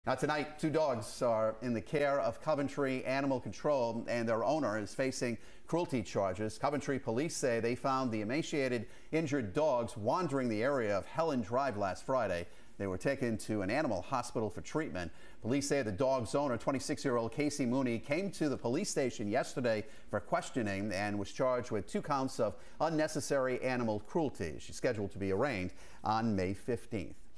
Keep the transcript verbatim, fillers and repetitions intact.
Now tonight, two dogs are in the care of Coventry Animal Control, and their owner is facing cruelty charges. Coventry police say they found the emaciated, injured dogs wandering the area of Helen Drive last Friday. They were taken to an animal hospital for treatment. Police say the dog's owner, twenty-six-year-old Casey Mooney, came to the police station yesterday for questioning and was charged with two counts of unnecessary animal cruelty. She's scheduled to be arraigned on May fifteenth.